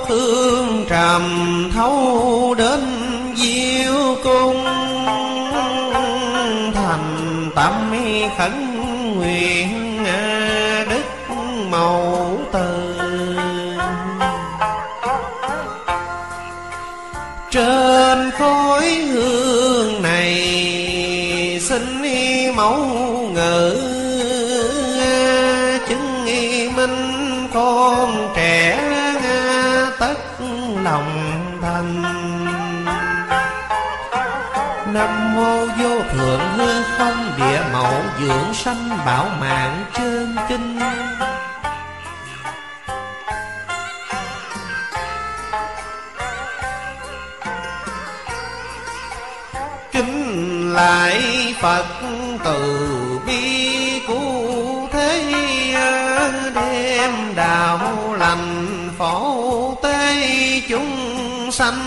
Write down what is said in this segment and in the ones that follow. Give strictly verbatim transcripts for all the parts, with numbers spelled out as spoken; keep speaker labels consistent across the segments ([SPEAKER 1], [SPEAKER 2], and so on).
[SPEAKER 1] thương trầm thấu đến diêu cung, thành tâm khẩn nguyện đức mẫu từ. Trên khói hương này xin mẫu ngự, chứng minh con trẻ tất lòng thành. Nam mô vô thượng hư không địa mẫu dưỡng sanh bảo mạng trên kinh. Kính lại Phật từ bi cứu thế, đem đạo lành phổ tế chúng sanh.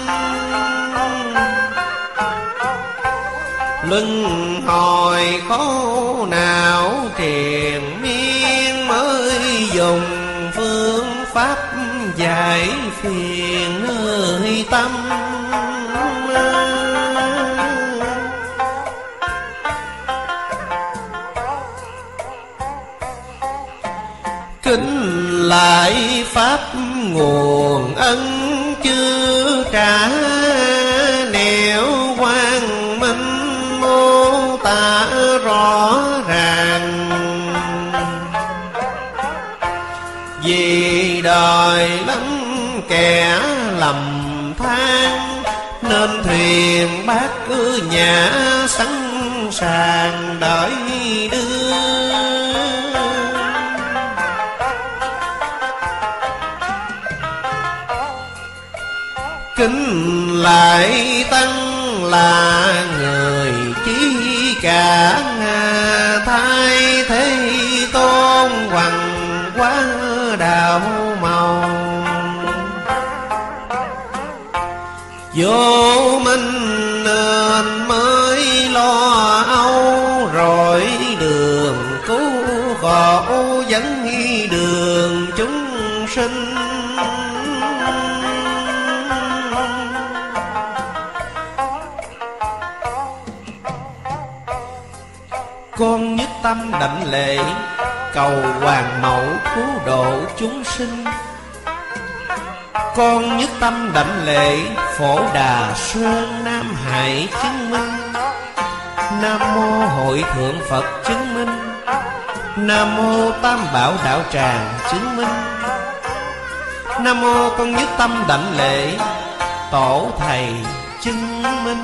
[SPEAKER 1] Luân hồi khổ não triền miên, mới dùng phương pháp giải phiền nơi tâm. Kính lại pháp nguồn ân chưa trả, nẻo quang minh mô tả rõ ràng. Vì đời lắm kẻ lầm than, nên thuyền bác cứ nhã sẵn sàng đợi đưa. Kính lại tăng là người chí cả, thay thế tôn hoàng quá đạo màu. Vô minh nên mới lo âu, rồi đường cứu khổ dẫn đường chúng sinh. Con nhất tâm đảnh lễ, cầu hoàng mẫu cứu độ chúng sinh. Con nhất tâm đảnh lễ, Phổ Đà Sơn Nam Hải chứng minh. Nam mô Hội Thượng Phật chứng minh. Nam mô Tam Bảo Đạo Tràng chứng minh. Nam mô con nhất tâm đảnh lễ, Tổ Thầy chứng minh.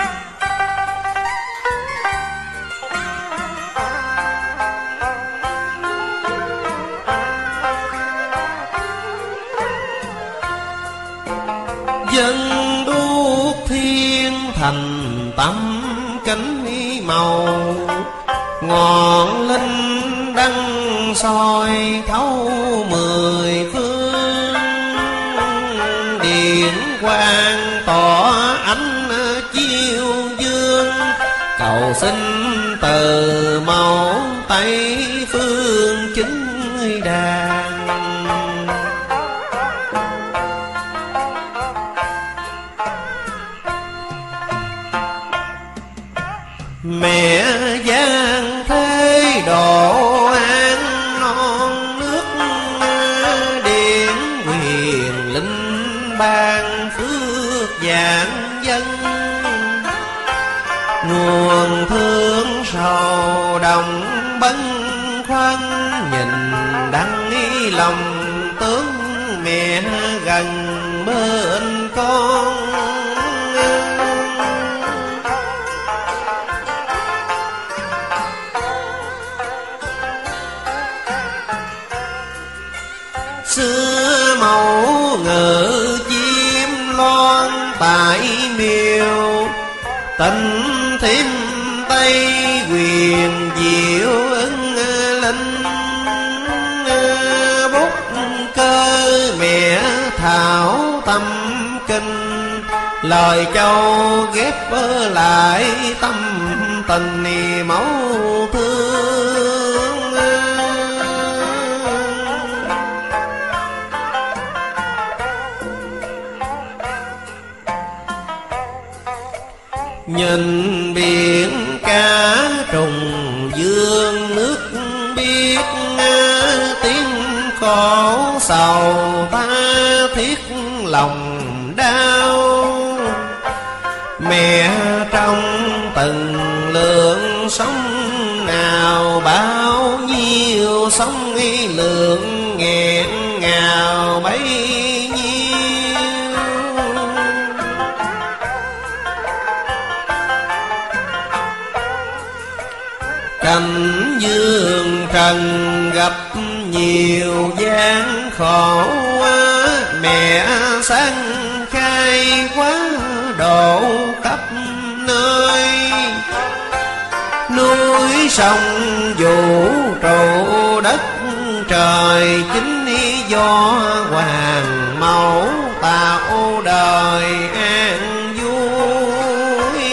[SPEAKER 1] Dân đuốc thiên thành tâm kính màu, ngọn linh đăng soi thấu mười phương. Điện quang tỏ ánh chiêu dương, cầu xin từ mẫu Tây phương chính đàn. Mẹ giang thế độ an non nước, điện quyền linh ban phước vạn dân. Nguồn thương sầu đồng bấn khoăn, nhìn đắng ý lòng tướng mẹ gần bên con. Xưa mẫu ngự chim loan tại miều, tình thiêm Tây quyền diệu ưng linh. Bút cơ mẹ thảo tâm kinh, lời châu ghép lại tâm tình mẫu thương. Nhìn biển cá trùng dương, nước biết tiếng khổ sầu ta thiết lòng đau. Mẹ trong từng lượng sống nào, bao nhiêu sống lượng nghẹn ngào bấy nhiêu. Cảnh dương trần gặp nhiều gian khổ, mẹ sáng khai quá độ khắp nơi. Núi sông vũ trụ đất trời, chính do hoàng mẫu tạo đời an vui.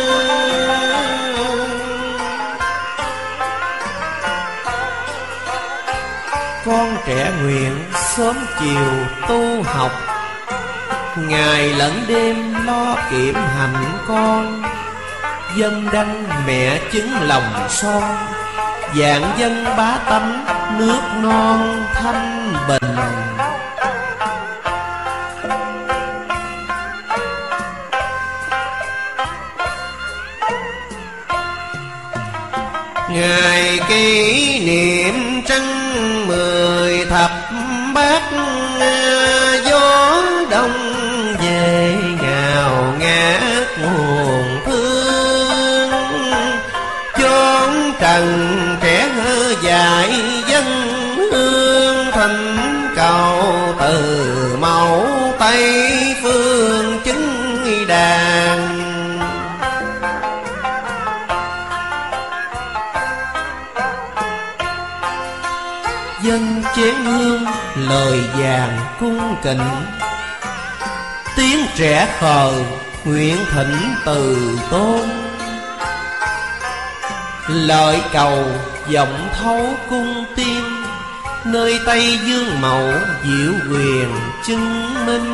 [SPEAKER 1] Con trẻ nguyện sớm chiều tu học, ngày lẫn đêm lo kiệm hạnh con. Dân đăng mẹ chứng lòng son, vạn dân bá tánh nước non thanh bình. Ngày kỷ niệm trăng mười thập bát, gió đông về ngào ngát nguồn thương. Chốn trần trẻ dại dân hương, thỉnh cầu từ mẫu Tây phương chứng đàn. Dân chén hương lời vàng cung kính, tiếng trẻ khờ nguyện thỉnh từ tôn. Lời cầu vọng thấu cung tiên, nơi Tây Dương mẫu diệu quyền chứng minh.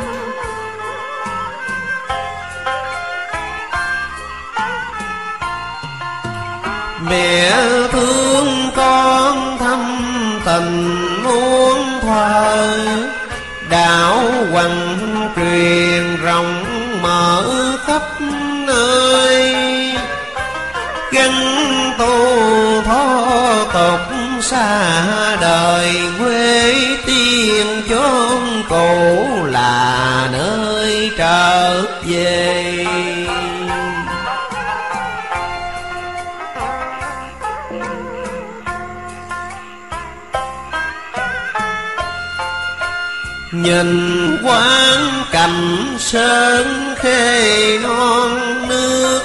[SPEAKER 1] Mẹ thương con thâm tình muôn thuở, đạo hoằng truyền rộng mở khắp nơi. Gắn tu thó tục xa đời, quê tiên chốn cũ là nơi trở về. Nhìn quang cảnh sơn khê non nước,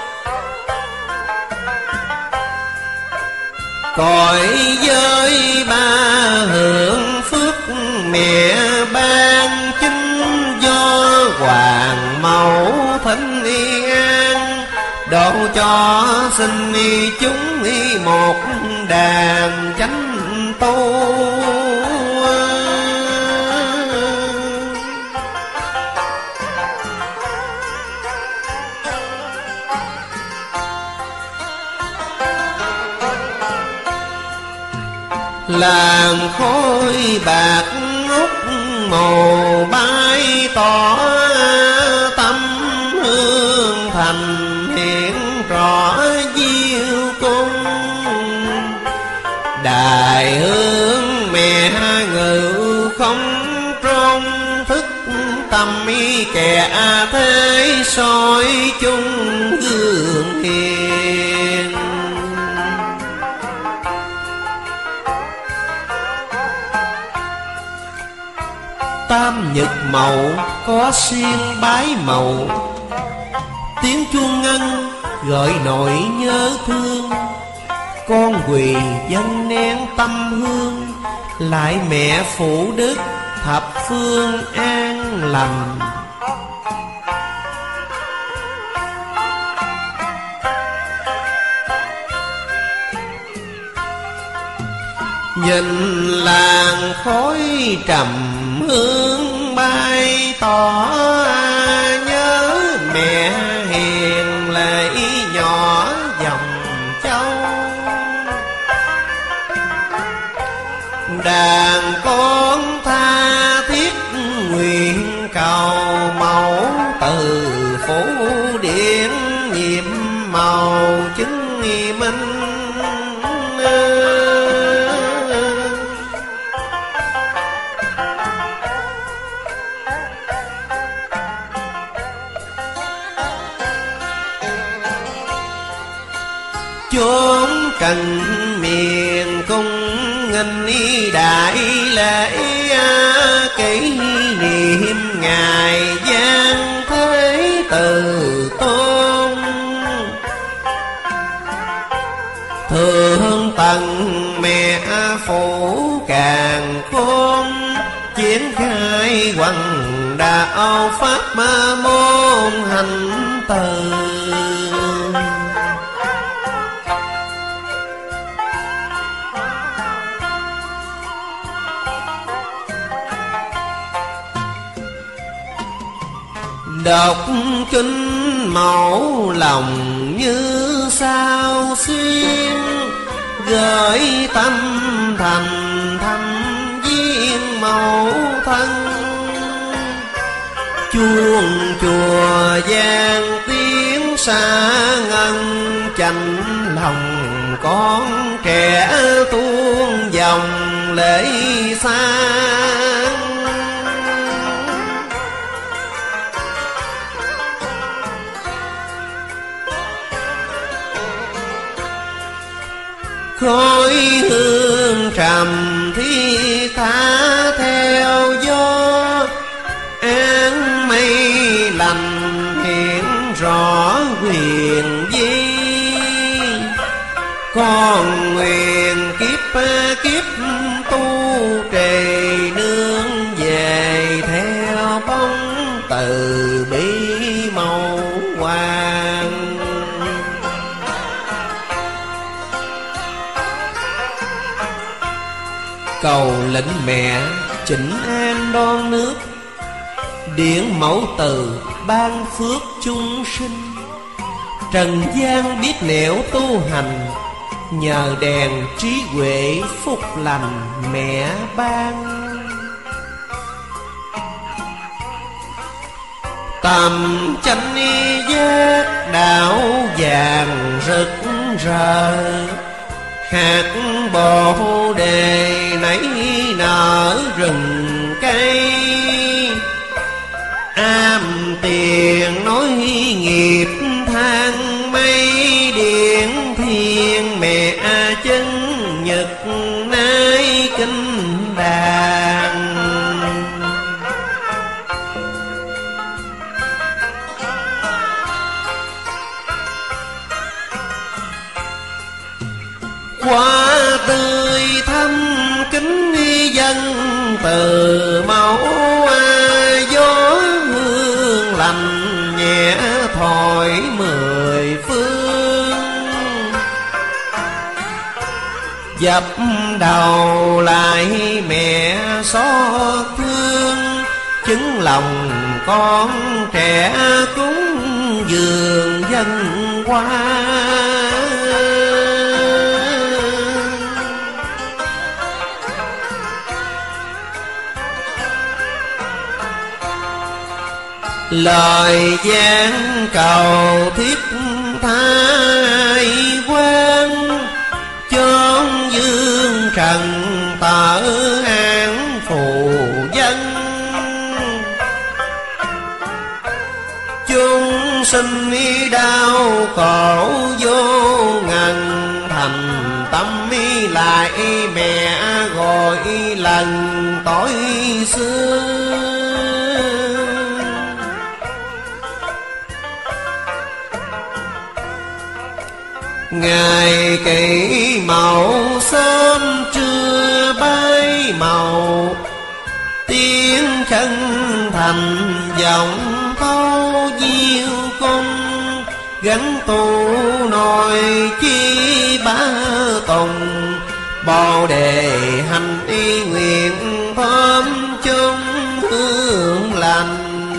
[SPEAKER 1] cõi giới ba hưởng phước mẹ ban chính. Do hoàng mẫu thánh an, độ cho sinh chúng một đàn chánh tu. Làng khói bạc ngút màu bay tỏ, tâm hương thành hiện rõ diêu cung. Đài hương mẹ ngự không trong thức, tâm ý kẻ thế soi chung gương hiền. Tam nhật mậu có xiên bái mậu, tiếng chuông ngân gợi nỗi nhớ thương. Con quỳ dâng nén tâm hương, lại mẹ phụ đức thập phương an lành. Nhìn làng khói trầm hương bay tỏ, nhớ mẹ hiền chốn trần miền cung nghinh đại lễ kỷ niệm ngày Giang Thế Từ Tôn. Thương tận mẹ phụ càng khôn, triển khai hoằng đạo pháp môn hành từ. Đọc kinh mẫu lòng như sao xuyên, gửi tâm thành thăm viên mẫu thân. Chuông chùa vang tiếng xa ngân, chạnh lòng con trẻ tuôn dòng lễ sang. Khói hương trầm thi tha theo gió, áng mây lành hiện rõ quyền vi. Con nguyện kiếp kiếp tu trì nương về, theo bóng từ bi màu hoàng. Cầu lệnh mẹ chỉnh an đoan nước, điển mẫu từ ban phước chung sinh. Trần gian biết nẻo tu hành, nhờ đèn trí huệ phúc lành mẹ ban. Tầm chánh giác đạo vàng rực rỡ, hạt bồ đề nảy nở rừng cây. Am tiền nói nghiệp than mây, điện thiên mẹ chân nhật nay kinh đàn. Hoa tươi thăm kính dân từ mẫu, gió hương lành nhẹ thổi mười phương. Dập đầu lại mẹ xót thương, chứng lòng con trẻ cúng dường dân hoa. Lời gian cầu thiết thái quan, chốn dương trần tở an phù dân. Chúng sinh đau khổ vô ngần, thành tâm lại mẹ gọi lần tối xưa. Ngày kỷ màu sớm trưa bay màu, tiếng chân thành giọng thâu diêu cung. Gánh tu nồi chi bá tùng, bồ đề hành y nguyện thơm chung hương lành.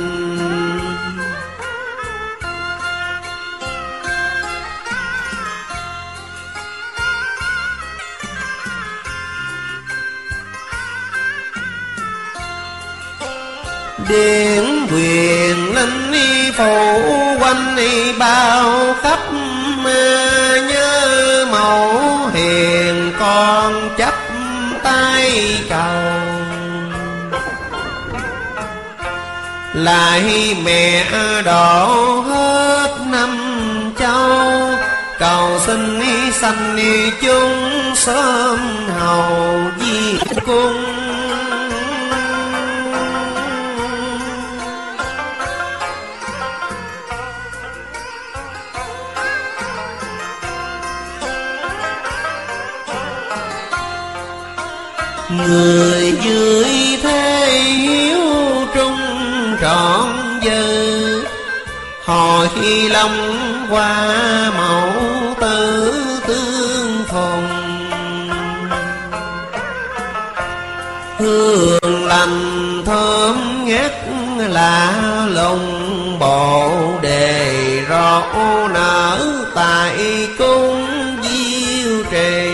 [SPEAKER 1] Điện quyền linh y phủ quanh y bao khắp, nhớ mẫu hiền con chắp tay cầu. Lại mẹ độ hết năm châu, cầu xin y sanh chúng sớm hầu di cung. Người dưới thế hiếu trung trọn dư, hồi long qua mẫu tử tương phùng. Hương lành thơm ngát lạ lùng, bộ đề rõ nở tại cung diêu trì.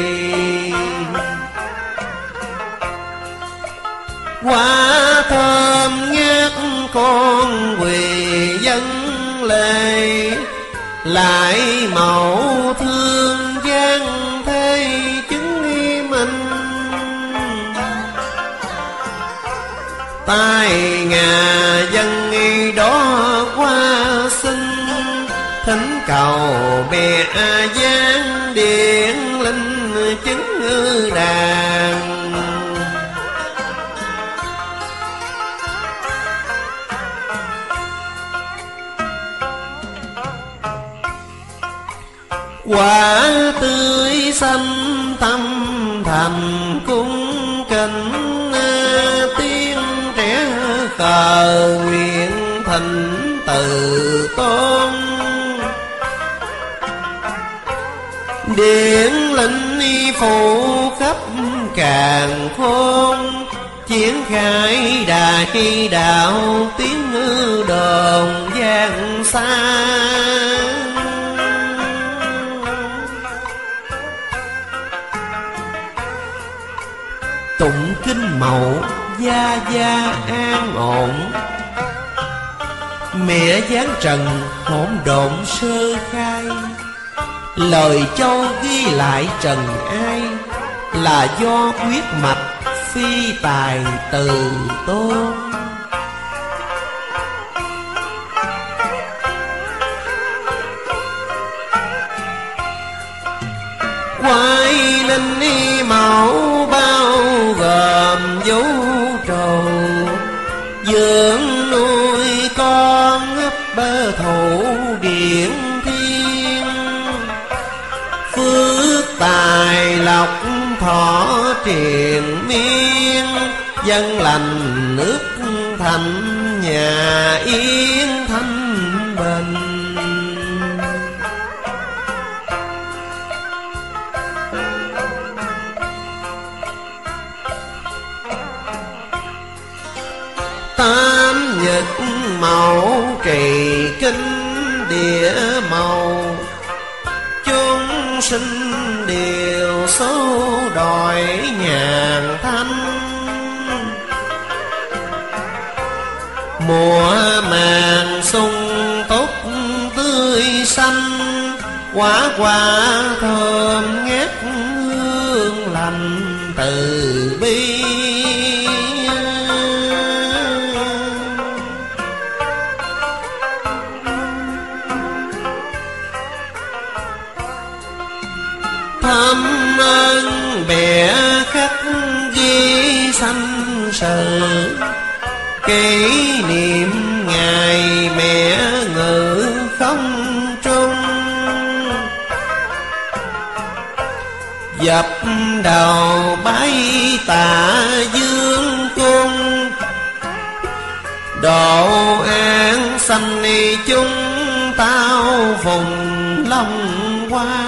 [SPEAKER 1] Quả thơm ngát con quỳ dân lệ, lại mẫu thương gian thế chứng minh. Tai ngà dân đó qua sinh, thỉnh cầu mẹ giáng điện linh chứng đàn. Quả tươi xanh tâm thành cung kính, tiếng trẻ khờ nguyện thỉnh từ tôn. Điển linh phụ khắp càn khôn, triển khai đại đạo tiếng đồn vang xa. Tụng kinh mẫu gia gia an ổn, mẹ giáng trần hỗn độn sơ khai. Lời châu ghi lại trần ai, là do quyết mạch phi tài từ tôn. Quay linh mẫu bao gồm vũ trụ, dưỡng nuôi con ấp bơ thủ điển thiên. Phước tài lộc thọ triền miên, dân lành nước thành nhà yên thanh bình. Tam nhật mẫu trì kinh địa màu, chúng sinh đều số đòi nhàn thanh. Mùa màng sung túc tươi xanh, quả quả thơm ngát hương lành từ bi. Thâm ơn bè khắc ghi sanh sự, kỷ niệm ngày mẹ ngự không trung. Dập đầu bái tạ dương cung, độ an sanh chúng tao vùng long hoa.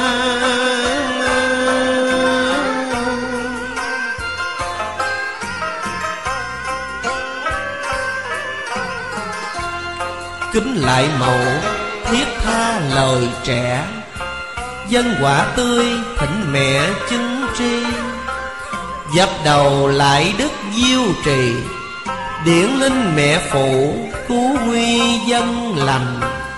[SPEAKER 1] Kính lại mẫu thiết tha lời trẻ, dân quả tươi thỉnh mẹ chứng tri. Dập đầu lại đức diêu trì, điển linh mẹ phụ cứu nguy dân lành.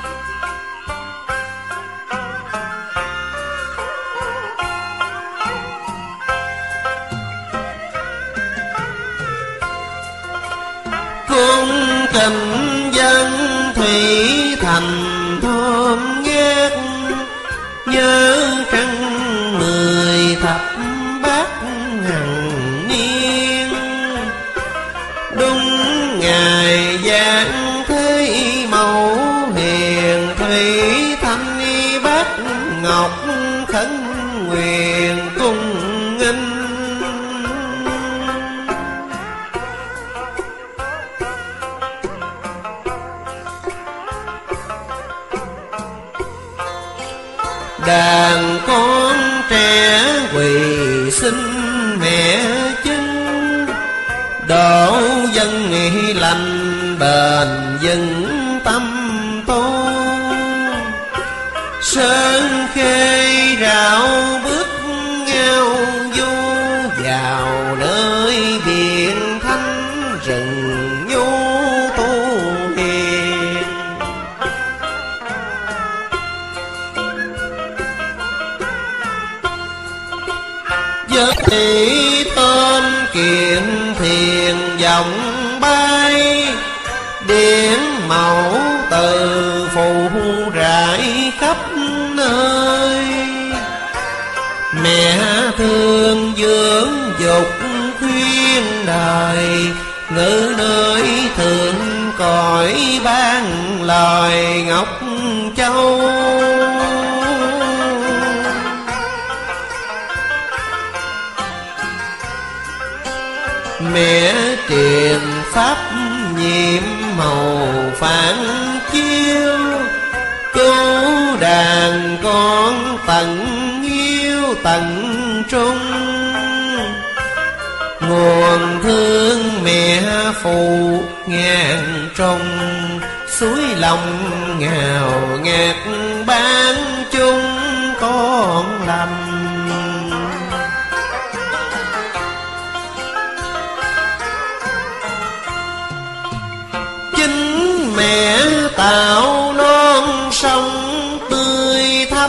[SPEAKER 1] Cung kính dân thủy thành thơm ngát, nhớ trăng thời gian thế mẫu hiền thủy thanh bát ngọc khấn nguyện cung nghinh. Đàn con trẻ quỳ xin mẹ chính, độ dân nghị lành bền vững tâm tôn. Sơn khê rạo bước nhau du vào nơi biển thanh rừng nhu tu hiền. Giấc tỷ tên kiện thiền vọng bay, điển mẫu từ phù rải khắp nơi. Mẹ thương dưỡng dục khuyên đời, ngữ nơi thượng cõi ban lời ngọc châu. Mẹ truyền pháp nhiệm màu phản chiếu, cứu đàn con tận yêu tận trung. Nguồn thương mẹ phù ngàn trong, suối lòng ngào ngạt ban chung con lầm. Mẹ tạo non sông tươi thắm,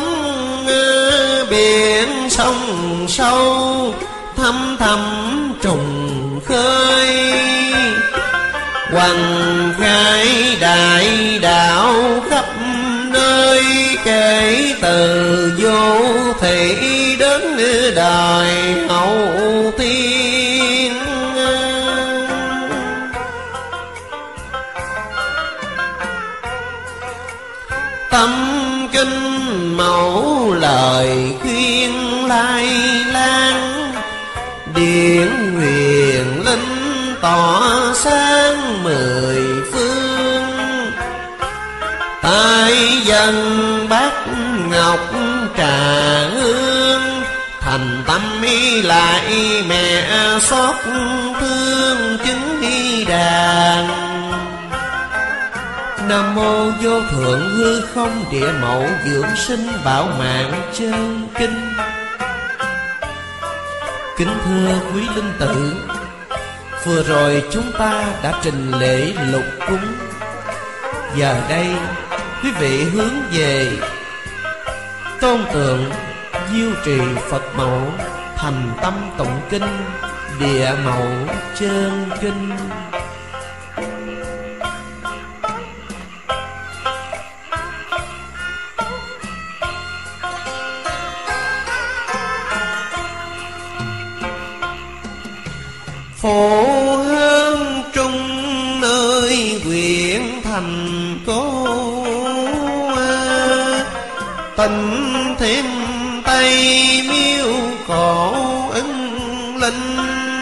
[SPEAKER 1] biển sông sâu thăm thăm trùng khơi. Hoằng khai đại đạo khắp nơi, kể từ vô thị đến đời hậu thiên. Tâm kinh mẫu lời khuyên lai lan, điển huyền linh tỏ sáng mười phương. Tai dân bát ngọc trà hương, thành tâm y lại mẹ xót thương chứng y đàn. Nam mô vô thượng hư không địa mẫu dưỡng sinh bảo mạng chân kinh. Kính thưa quý linh tử, vừa rồi chúng ta đã trình lễ lục cúng. Giờ đây quý vị hướng về tôn tượng Diêu Trì Phật mẫu, thành tâm tụng kinh địa mẫu chân kinh. Phổ hương trung nơi huyện thành cố, tình thêm tây miêu cổ ưng linh.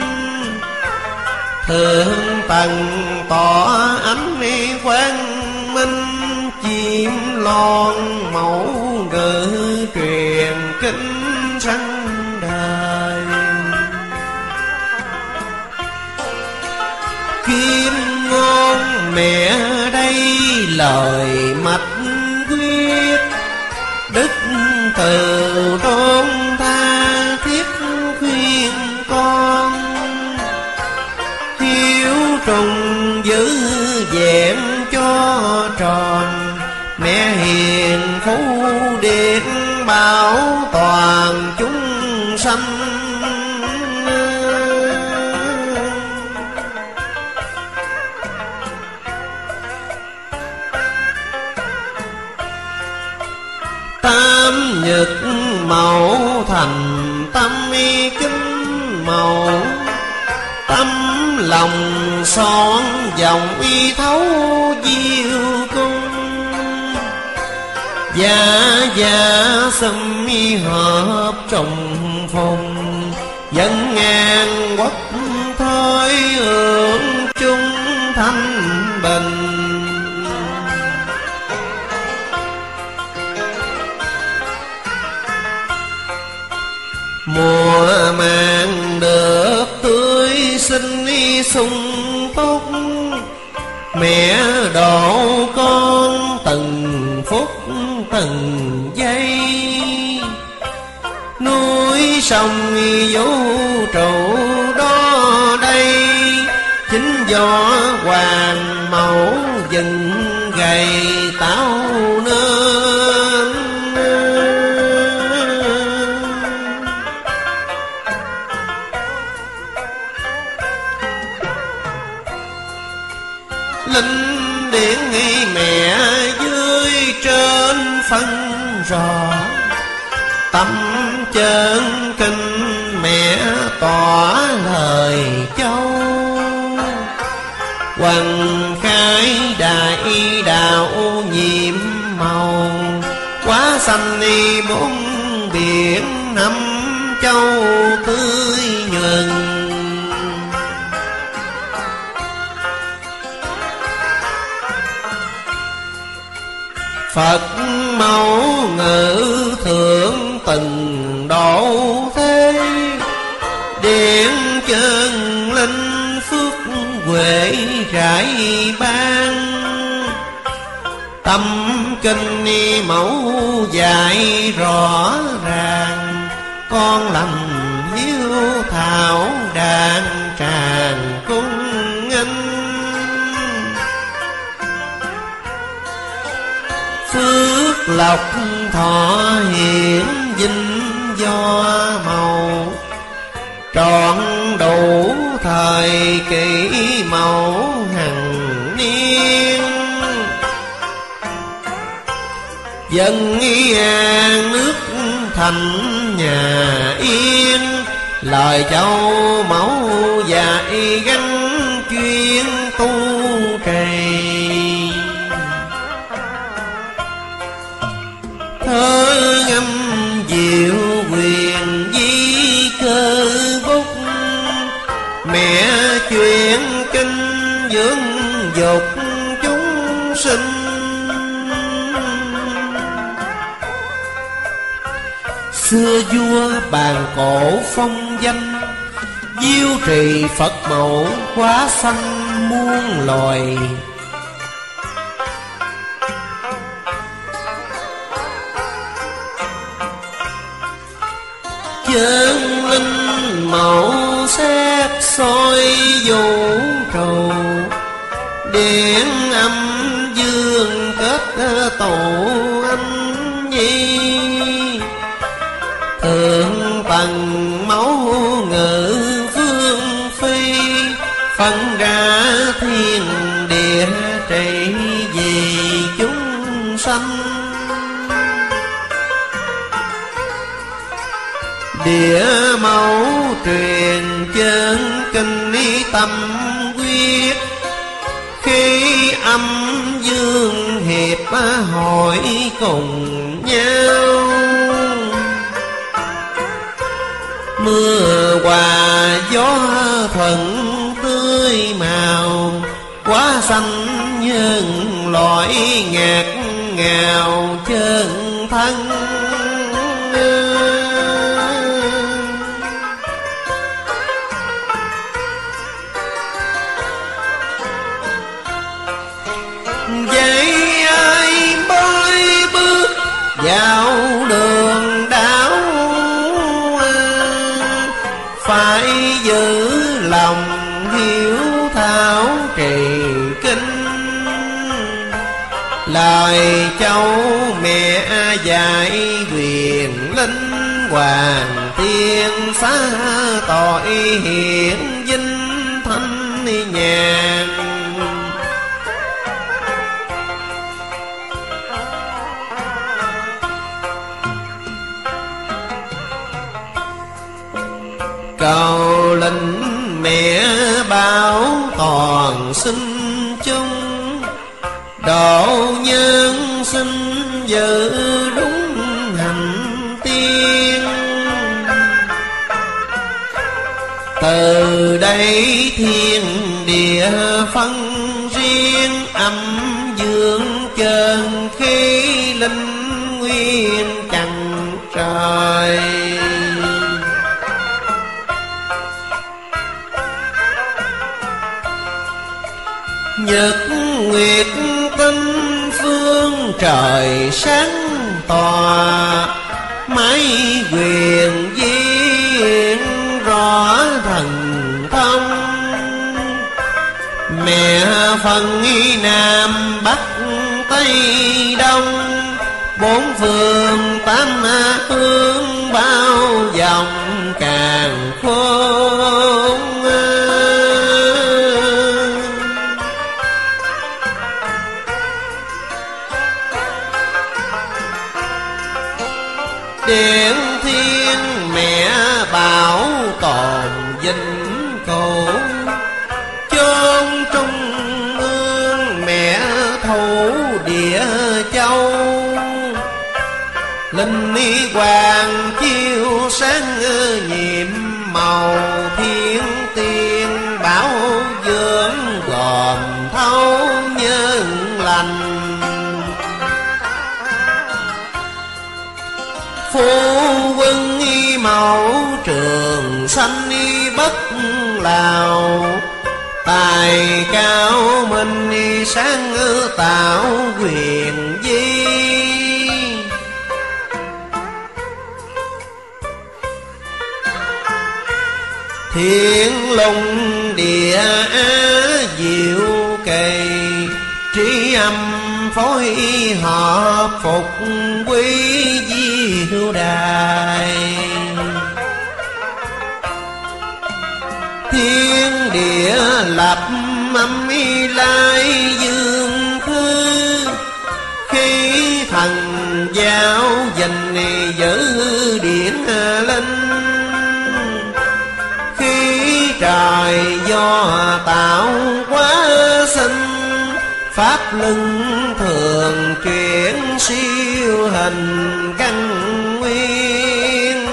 [SPEAKER 1] Thượng tầng tỏ ánh quang minh, chim lon mẫu ngữ truyền kinh sanh đời. Kim ngôn mẹ đây lời mạch quyết, đức từ đôn tha thiết khuyên con. Hiếu trùng giữ vẹn cho tròn, mẹ hiền phú điện bảo toàn chúng sanh. Tam nhật mẫu thành tâm y kính mẫu, tâm lòng son dòng y thấu diêu cung. Dạ dạ xâm y hợp trong phong, dân ngang quốc thôi ương chung thanh bình. Mùa màng được tươi xinh sung túc, mẹ độ con từng phút từng giây. Núi sông vũ trụ đó đây, chính do hoàng mẫu dựng gầy tạo nên. Linh điển nghi mẹ dưới trên phân rõ, tâm chân kinh mẹ tỏ lời châu. Hoàng khai đại đạo nhiệm màu, quá xanh đi bốn biển năm châu tươi nhuần. Phật mẫu ngự thượng từng độ thế, điện chân linh phước huệ rải ban. Tâm kinh mẫu dạy rõ ràng, con lành hiếu thảo đàn tràng cung anh. Phước lộc thọ hiển vinh do màu, trọn đủ thời kỷ mẫu hằng niên. Dân an nước thành nhà yên, lời châu mẫu dạy gắn chuyên tu trì. Thơ ngâm diệu quyền di cơ bút, mẹ chuyện kinh dưỡng dục chúng sinh. Xưa vua bàn cổ phong danh, diêu trì Phật mẫu quá sanh muôn loài. Chân linh mẫu xét soi vũ trụ, điện âm dương kết tổ anh nhi. Thượng tầng mẫu ngự phương phi, phân ra thiên địa trị vì chúng sanh. Địa mẫu truyền chân kinh ý tâm quyết, khi âm dương hiệp hội cùng nhau. Mưa hòa gió thuận tươi màu, quá xanh nhân loại ngạt ngào chân thân. Vậy ai mới bước vào đường đạo, phải giữ lòng hiếu thảo trì kinh. Lời châu mẹ dạy quyền linh, hoàng thiên xá tội hiện vinh thanh nhàn. Cầu linh mẹ bao độ nhân sinh giữ đúng hành tiên. Từ đây thiên địa phân riêng, âm dương chân khí linh nguyên chẳng trời. Nhật nguyệt tinh phương trời sáng tỏa, mái quyền viên rõ thần thông. Mẹ phân nam bắc tây đông, bốn phương tám hướng bao vòng càng khôn. Điện thiên mẹ bảo tồn vĩnh cửu, chốn trung ương mẹ thủ địa châu. Linh y hoàng chiếu sáng nhiệm màu, thiên tiên bảo dưỡng gồm thấu nhân lành. Phu quân y mẫu trường sanh y bất lào, tài cao minh y sáng tạo quyền di. Thiên lùng địa á diệu kỳ, trí âm phối hợp phục quý diệu đài. Thiên địa lập âm y lai dương khư, khi thần giáo dình giữ điển linh. Khi trời do tạo hóa sinh, pháp luân thường chuyển siêu hình căn nguyên.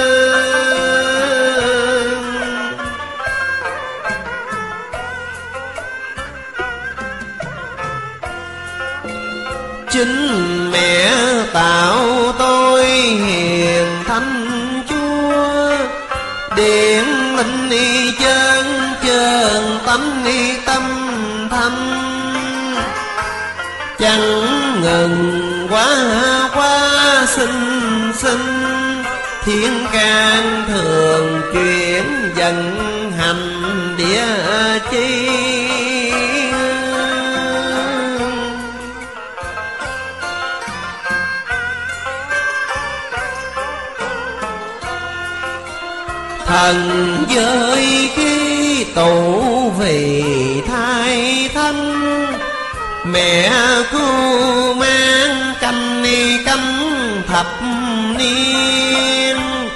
[SPEAKER 1] Chính mẹ tạo tôi hiền thánh chúa, điện minh y chân chân tánh y tâm thanh. Chẳng ngừng quá quá sinh sinh, thiên can thường chuyển dần hành địa chi. Thần giới khi tụ vì thai thanh, mẹ cứu mang canh ni canh thập niên.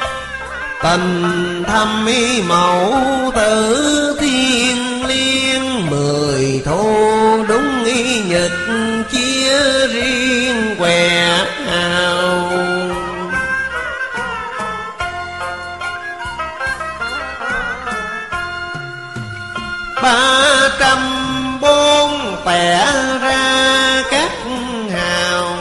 [SPEAKER 1] Tình thâm ý mẫu tử thiên liêng, mười thu đúng ý nhật chia riêng quẹt hào. Ba trăm bốn tẻ ra các hào,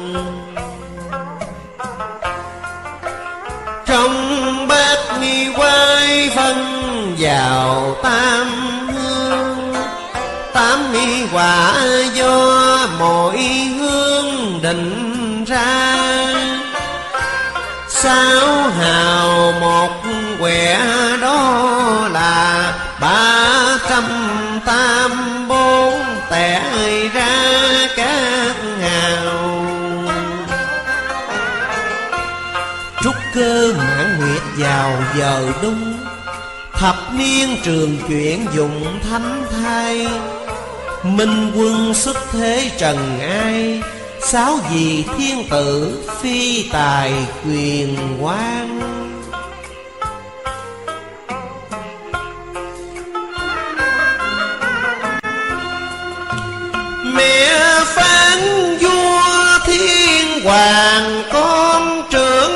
[SPEAKER 1] trong bát nghi quay phân vào tam hương. Tám nghi quả do mỗi hương định ra, sáu hào một quẻ đó là ba trăm tam bốn tẻ ra các hào. Trúc cơ mãn nguyệt vào giờ đung, thập niên trường chuyển dụng thánh thai. Minh quân xuất thế trần ai, sáu vị thiên tử phi tài quyền quan. Mẹ hoàng con trưởng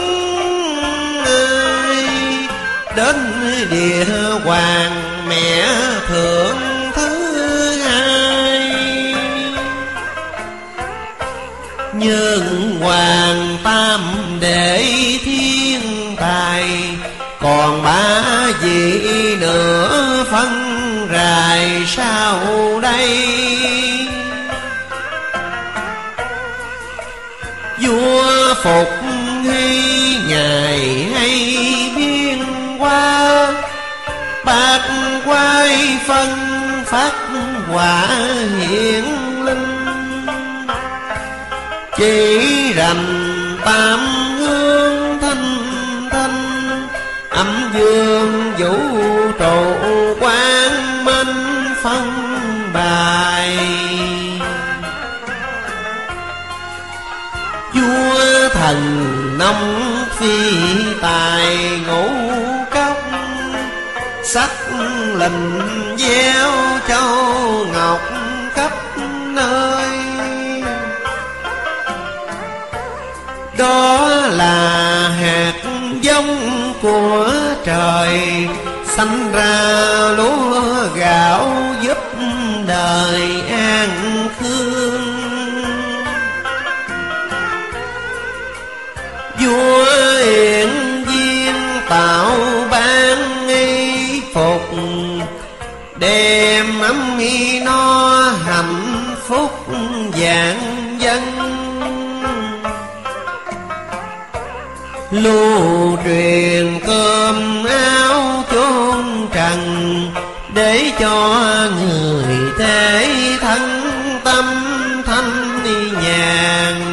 [SPEAKER 1] ơi, đến địa hoàng mẹ thượng thứ hai. Nhưng hoàng tam đệ thiên tài, còn ba vị nữa phân rài sau đây. Vua Phục Hy ngày hay biên qua, bạc quay phân phát quả hiển linh. Chỉ rành tam hương thanh thanh, âm dương vũ trụ quang minh phân bài. Vua thần nông phi tài ngũ cốc, sắc lình gieo châu ngọc khắp nơi. Đó là hạt giống của trời, sanh ra lúa gạo giúp đời an khương. Vua Yên Viên tạo ban y phục, đem ấm y no hạnh phúc vạn dân. Lưu truyền cơm áo chốn trần, để cho người thế thân tâm thanh nhàn.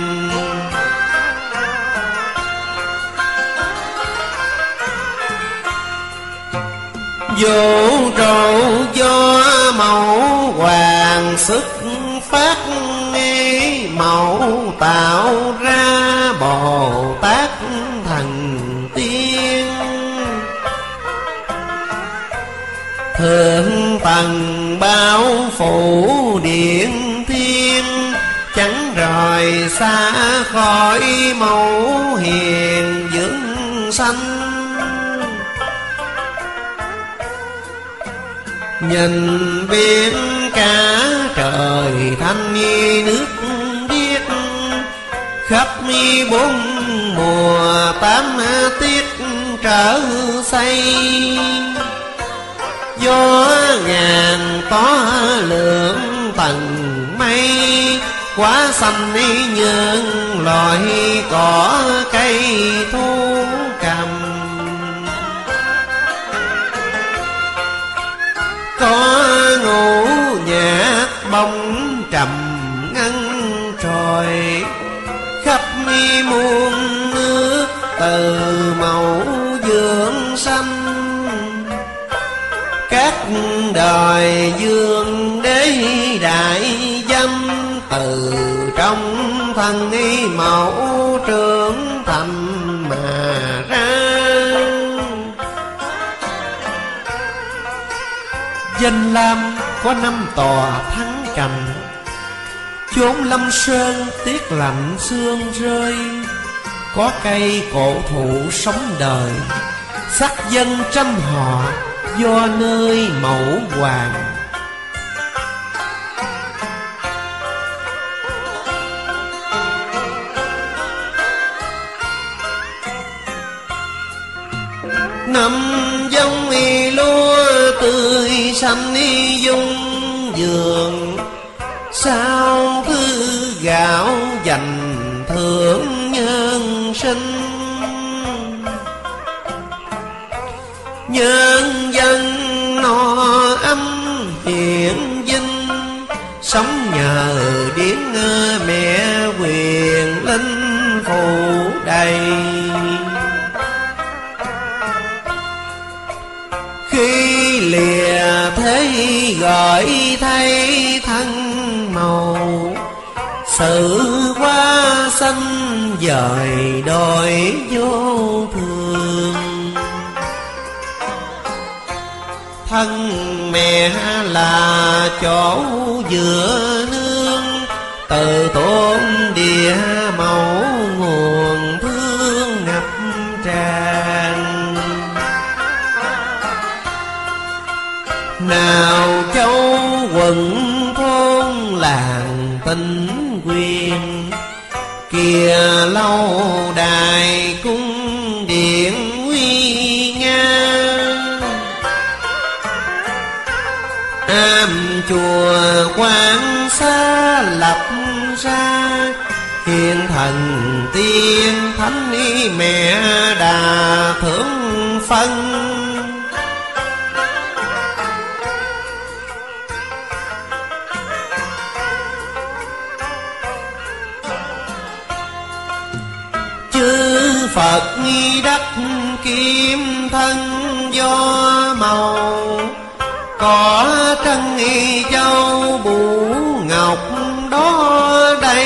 [SPEAKER 1] Vũ trụ do mẫu hoàng xuất phát, mẫu tạo ra Bồ Tát thần tiên. Thượng tầng bao phủ điện thiên, chẳng rời xa khỏi mẫu hiền dưỡng sanh. Nhìn biết cả trời thanh như nước biếc, khắp bốn mùa tám tiết trở xây. Gió ngàn có lượng tầng mây, quá xanh như loài cỏ cây thu cầm. Có ngũ nhạc bóng trầm ngân trồi, khắp mi muôn nước từ màu dương xanh. Các đời dương đế đại dâm, từ trong thân y mẫu trưởng thành mà ra. Danh lam có năm tòa thắng cành, chốn lâm sơn tiết lạnh sương rơi. Có cây cổ thụ sống đời, sắc dân trăm họ do nơi mẫu hoàng. Năm giống y lúa tươi xanh y dung vườn, sao thứ gạo dành thưởng nhân sinh. Nhân dân no ấm hiển vinh, sống nhờ điển mẹ quyền linh phù đầy. Khi lìa thế gọi thay thân màu, sự quá xanh dời đôi vô thường. Thân mẹ là chỗ dựa nương, từ tôn địa mẫu tình quyền. Kìa lâu đài cung điện nguy nga, am chùa quan xá lập ra. Hiền thần tiên thánh mẹ đà thượng phân. Chư Phật đắc kim thân do màu. Có trân châu bủ ngọc đó đây.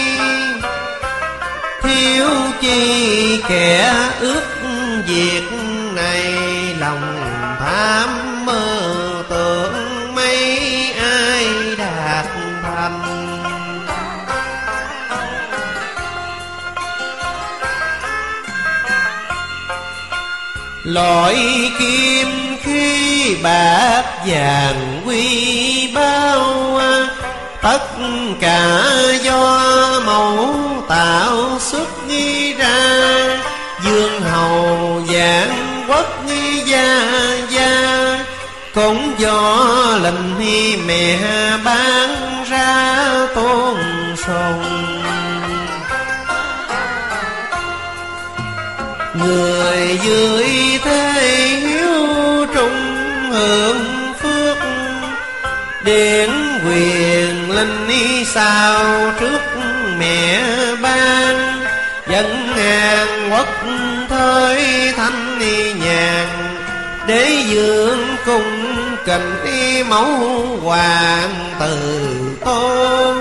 [SPEAKER 1] Thiếu chi kẻ ước việc này, lòng tham mơ tưởng mấy ai đạt thành. Loại kim khí bạc vàng quy bao, tất cả do mẫu tạo xuất ra. Dương hầu giảng quốc gia gia, cũng do lệnh mẹ ban ra tôn sùng. Người dưới thế hiếu trung hưởng phước, điển quyền linh sao trước mẹ ban. Dân ngàn quốc thới thanh nhàn, để dưỡng cung kính mẫu hoàng từ tôn.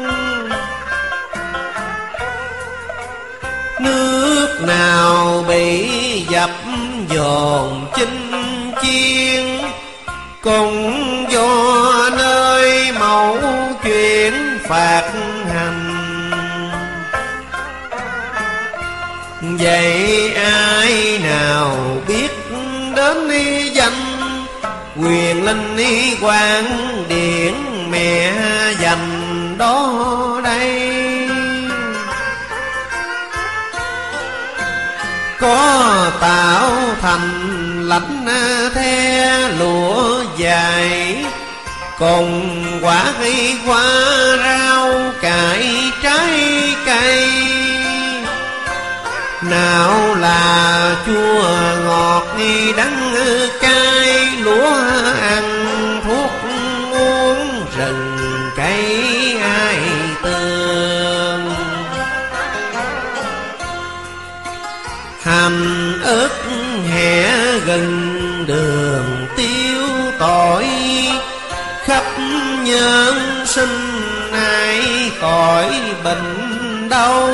[SPEAKER 1] Nước nào bị dập dồn chinh chiến, cũng do nơi mẫu chuyện phạt hành. Vậy ai nào biết đến danh, quyền linh quan điển mẹ dành đó đây. Có tạo thành lãnh the lụa dài, cùng quả cây hoa rau cải trái cây. Nào là chua ngọt đắng cay, lúa ăn thuốc uống rừng cây ai tương. Hành ớt hẹ gần đường tiêu tỏi, khắp nhân sinh ai khỏi bệnh đau.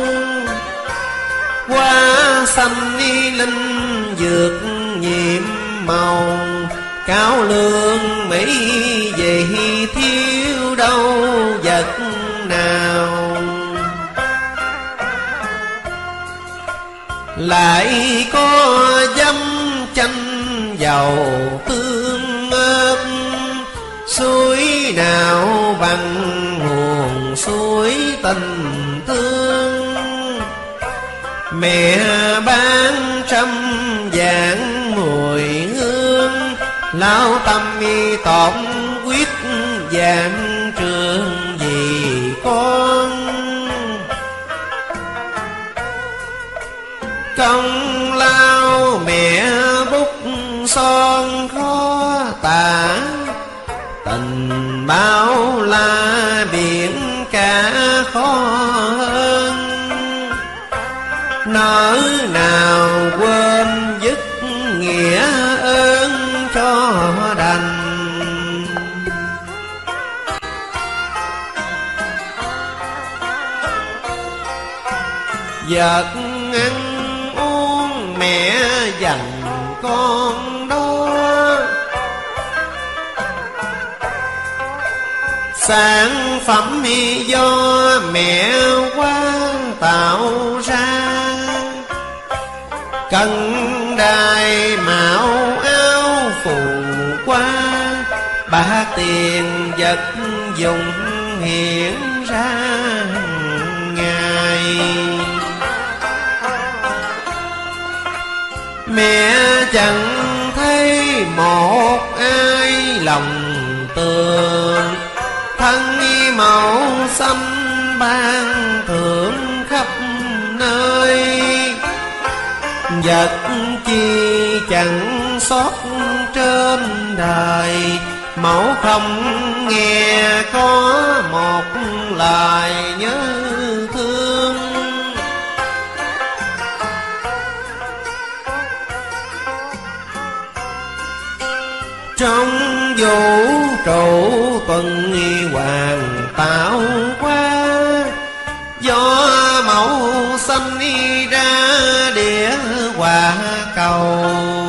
[SPEAKER 1] Hoa xanh linh dược nhiệm màu, cao lương mỹ về thiếu đâu vật nào. Lại có dâm chanh dầu tương ớt, suối nào bằng nguồn suối tình thương. Mẹ ban trăm dạng mùi hương, lao tâm mi tổn quyết dạng trường vì con. Công lao mẹ bút son khó tả, tình bao la biển cả khó hơn. Nỡ nào quên dứt nghĩa ơn cho đành. Vật ăn uống mẹ dành con đó, sản phẩm do mẹ quá tạo ra. Cân đài mạo áo phù qua, bạc tiền vật dụng hiện ra ngày. Mẹ chẳng thấy một ai lòng tường, thân màu xanh ban thưởng khắp nơi. Vật chi chẳng sót trên đời, mẫu không nghe có một lời nhớ thương. Trong vũ trụ tuần hoàn tạo qua, do mẫu xanh ra địa hòa cầu.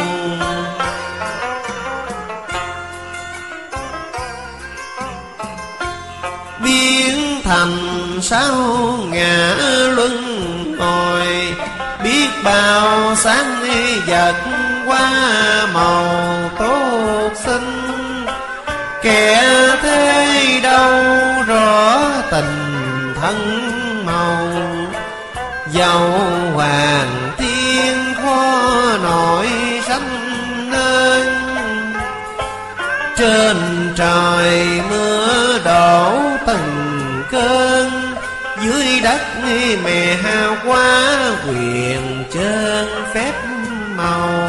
[SPEAKER 1] Biến thành sáu ngã luân hồi, biết bao sáng vật qua màu tốt xinh. Kẻ thế đâu rõ tình thân màu, dầu hoàng thiên khó nổi sanh nên. Trên trời mưa đổ từng cơn, dưới đất mẹ hao quá quyền trơn phép màu.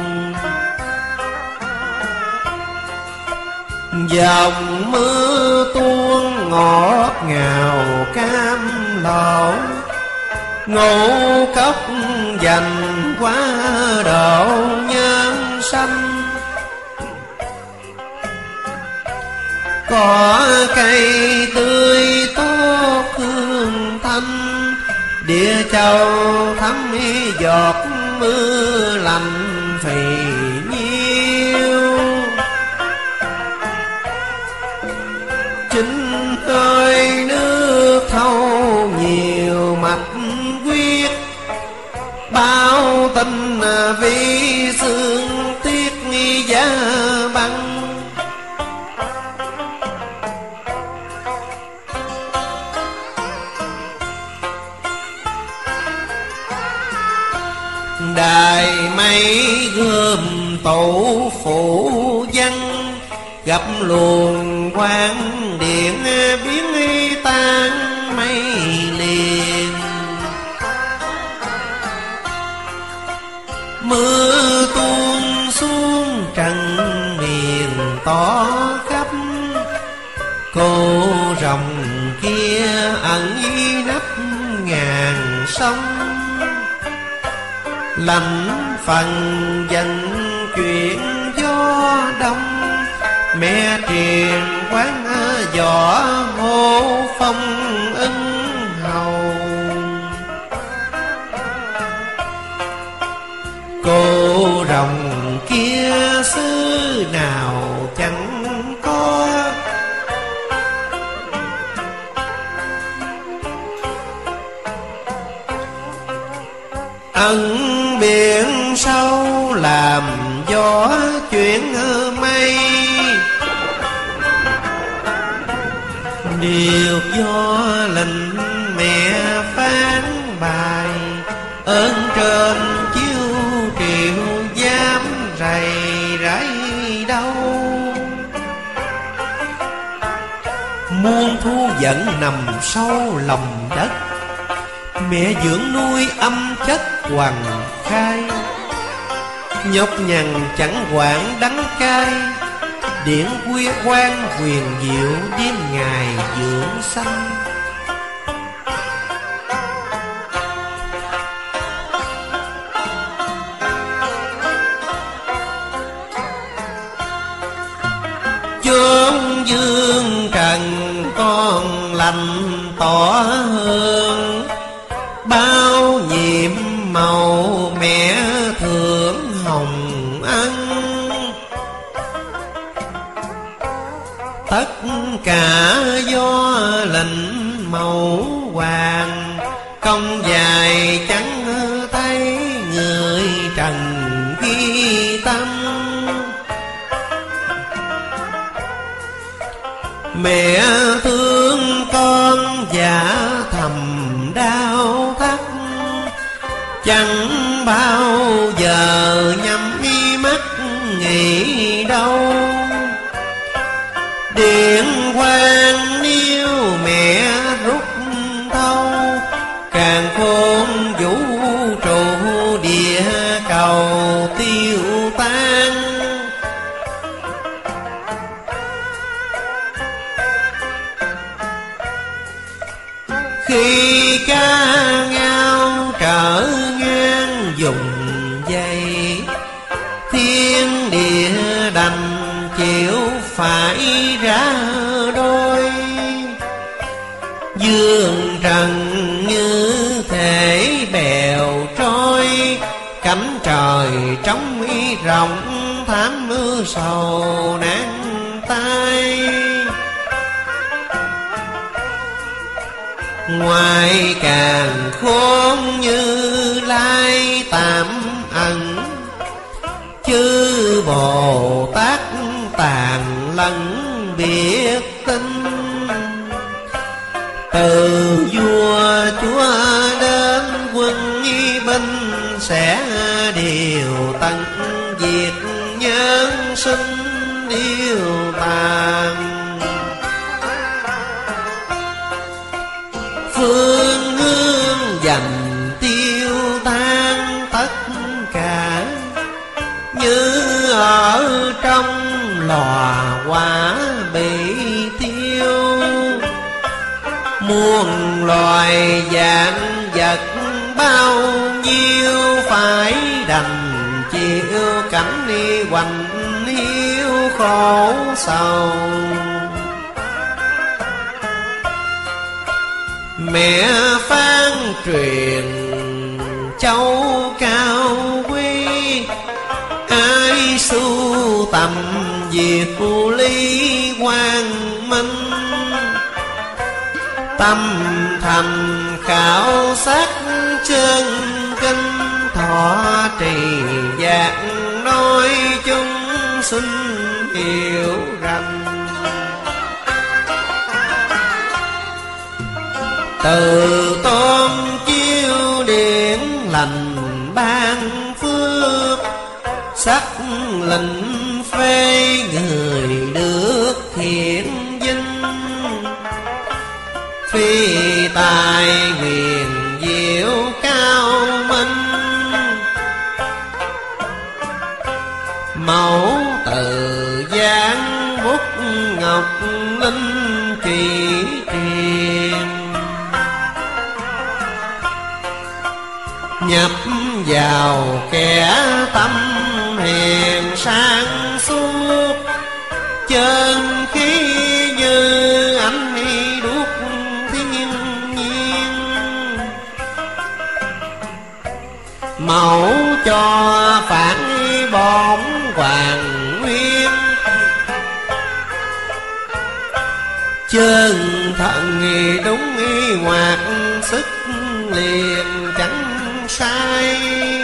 [SPEAKER 1] Dòng mưa tuôn ngọt ngào cam lộ, ngũ cốc dành quá độ nhân sanh. Có cây tươi tốt hương thanh, địa châu thấm giọt mưa lành phì nhiêu. Chính ơi nước thâu nhiều mạch quyết, bao tình vì xương tiếc giá băng. Đài mây gươm tổ phủ văn, gặp luồng quang điện biến tan mây liền. Mưa tuôn xuống trần miền tỏ khắp, cô rồng kia ẩn nấp ngàn sông. Lành phần dần chuyện gió đông, mẹ truyền quán võ hô phong ưng hầu. Cô rồng kia xứ nào chẳng có, ẩn biển sâu làm gió chuyển mây. Điều do lệnh mẹ phán bài, ơn trên chiếu triệu dám rầy rải đâu. Muôn thu giận nằm sâu lòng đất, mẹ dưỡng nuôi âm chất hoàng khai. Nhọc nhằn chẳng quản đắng cay, điển quy quan huyền diệu đêm ngày dưỡng sanh. Chốn dương trần con lành tỏ hương, bao nhiệm màu mẹ thưởng hồng ân. Tất cả do lệnh mẫu hoàng, công dài chẳng thấy người trần ghi tâm. Mẹ thương con dạ thầm đau thắt, chẳng bao giờ nhắm mi mắt nghĩ đâu. Điện quang nếu mẹ rút thâu, càng khôn vũ trụ địa cầu tiêu tan. Khi ca ngao trở ngang dùng dây, thiên địa đành chịu phải ra đôi. Dương trần như thể bèo trôi, cánh trời trống rộng thảm mưa sầu nan tai. Ngoài càng khôn Như Lai tạm ẩn, chư Bồ Tát tàn lẫn biết tin. Từ vua chúa đến quân binh, sẽ điều tận diệt nhân sinh yêu tàn. Phương hướng dành tiêu tan tất cả, như ở trong lò quả bị thiêu. Muôn loài dạng vật bao nhiêu, phải đành chịu cảnh đi hoành hiu khổ sầu. Mẹ phán truyền châu cao quý, ai sưu tầm việc lý quang minh. Tâm thành khảo sát chân kinh, thọ trì dạng nói chúng sinh hiểu rằng. Từ tôn chiếu điển lành ban phước, sắc lệnh phê người được thiện vinh. Phi tài huyền diệu cao minh, mẫu từ giáng bút ngọc linh trì truyền. Nhập vào kẻ tâm hiền sáng suốt, chân khí như ánh đuốc thiên nhiên. Mẫu cho phản bổn hoàng nguyên, chân thần đúng hoạt sức liền chẳng sai.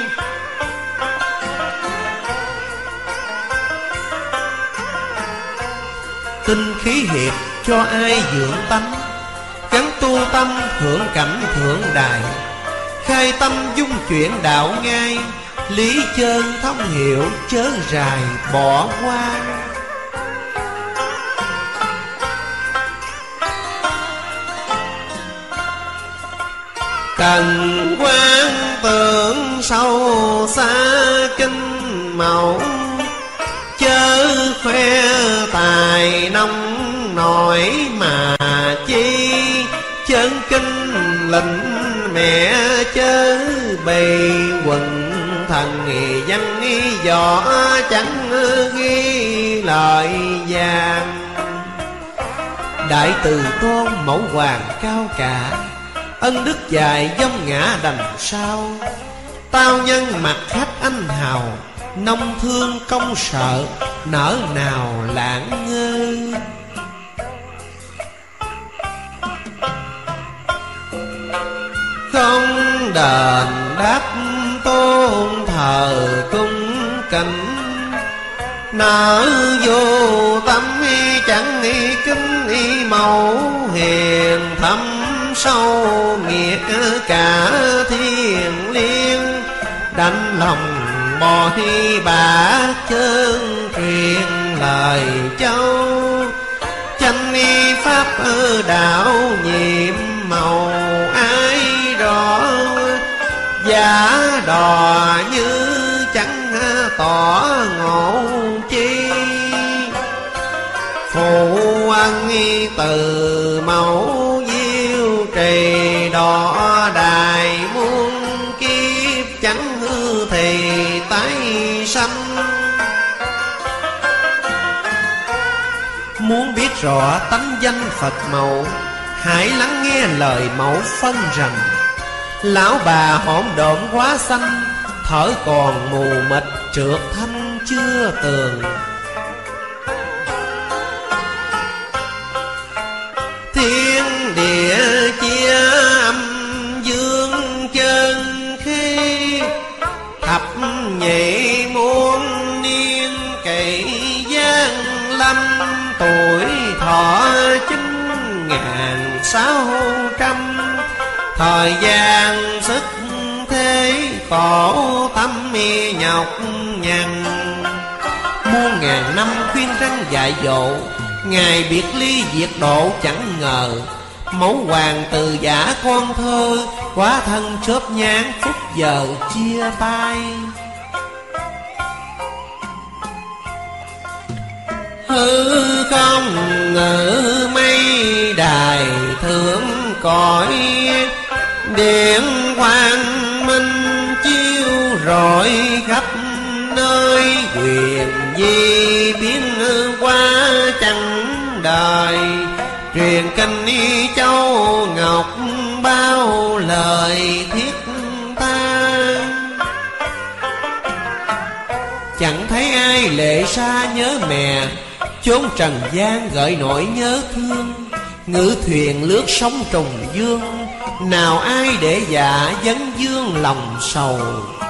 [SPEAKER 1] Tinh khí hiệp cho ai dưỡng tánh, gắn tu tâm hưởng cảnh thượng đài. Khai tâm dung chuyển đạo ngay, lý chân thông hiểu chớ rài bỏ qua. Cần quan tưởng sâu xa kinh mẫu, chớ khoe tài nông nổi mà chi. Chân kinh lệnh mẹ chớ bày quần, thần văn võ chẳng ghi lời vàng. Đại từ tôn mẫu hoàng cao cả, ân đức dài dông ngã đành sao. Tao nhân mặt khách anh hào, nông thương công sợ nỡ nào lãng ngơ. Không đền đáp tôn thờ cung kính, nở vô tâm chẳng kính mẫu hiền thâm sâu nghiệt cả thiên liêng, đánh lòng bội bả chân truyền lời châu. Chánh y pháp đạo nhiệm màu ai rõ, giả đò như chẳng tỏ ngộ chi. Phụ ân từ mẫu diêu trì, đỏ đài muôn kiếp chẳng hư thì tái sanh. Muốn biết rõ tánh danh Phật mẫu, hãy lắng nghe lời mẫu phân rằng: lão bà hỗn độn quá xanh, thở còn mù mịt trượt thanh chưa tường. Thiên địa chia âm dương chân khí, thập nhị muôn niên kỷ gian lâm. Tuổi thọ chín ngàn sáu trăm, thời gian sức thế khổ tâm nhọc nhằn. Muôn ngàn năm khuyên răn dạy dỗ, ngày biệt ly diệt độ chẳng ngờ. Mẫu hoàng từ giả con thơ, quá thân chớp nháng phút giờ chia tay. Hư không ngự mây đài thượng cõi, điện quang minh chiếu rọi khắp nơi. Quyền di biến qua chẳng đời, truyền kinh y châu ngọc bao lời thiết tha. Chẳng thấy ai lệ xa nhớ mẹ, chốn trần gian gợi nỗi nhớ thương. Ngự thuyền lướt sóng trùng dương, nào ai để dạ vấn vương lòng sầu.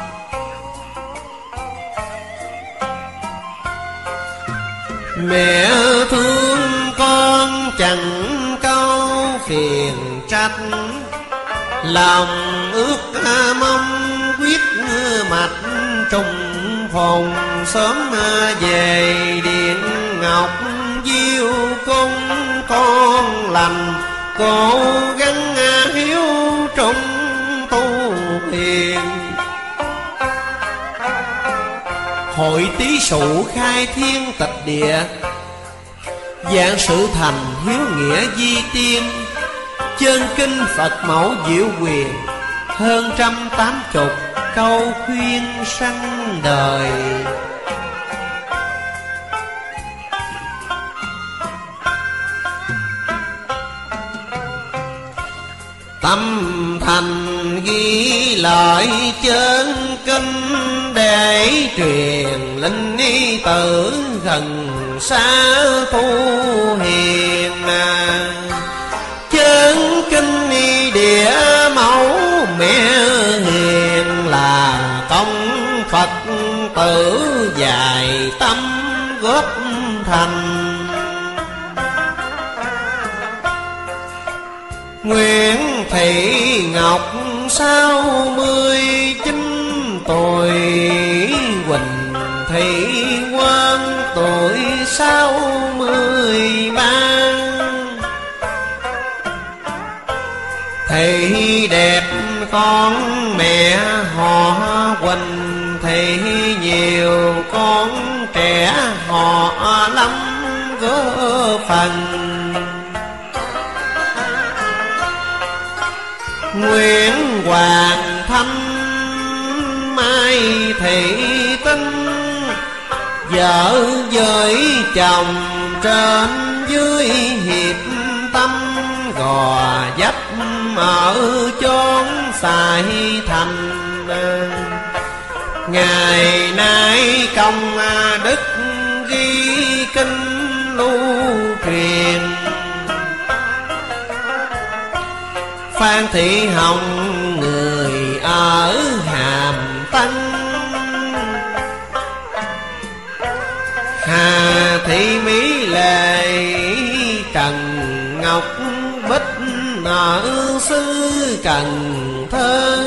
[SPEAKER 1] Mẹ thương con chẳng câu phiền trách, lòng ước mong quyết mạch trùng phùng. Sớm về điện ngọc diêu cung, con lành cố gắng hiếu trung tu hiền. Hội tý sụ khai thiên tịch địa, dạng sự thành hiếu nghĩa di tiên. Chân kinh Phật mẫu diệu quyền, hơn trăm tám chục câu khuyên sanh đời. Tâm thành ghi lại chân kinh, để truyền linh y tử gần xa tu hiền. Chân kinh y địa mẫu mẹ hiền, là công Phật tử dài tâm góp thành. Nguyễn Thị Ngọc sáu mươi chín tuổi, Quỳnh Thị Quang tuổi sáu mươi ba. Thị đẹp con mẹ họ Quỳnh, Thị nhiều con trẻ họ Lâm góp phần. Nguyễn Hoàng Thanh Mai Thị Tinh, vợ với chồng trên dưới hiệp tâm. Gò vấp ở chốn xài thành, ngày nay công đức ghi kinh lưu truyền. Phan Thị Hồng người ở Hàm Tân, Hà Thị Mỹ Lệ Trần Ngọc Bích ưu sư Cần Thơ.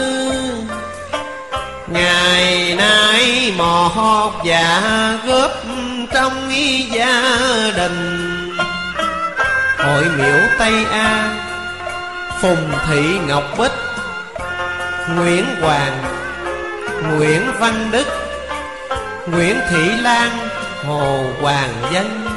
[SPEAKER 1] Ngày nay một dạ góp trong gia đình. Hội miễu Tây A, Phùng Thị Ngọc Bích, Nguyễn Hoàng, Nguyễn Văn Đức, Nguyễn Thị Lan, Hồ Hoàng Dân.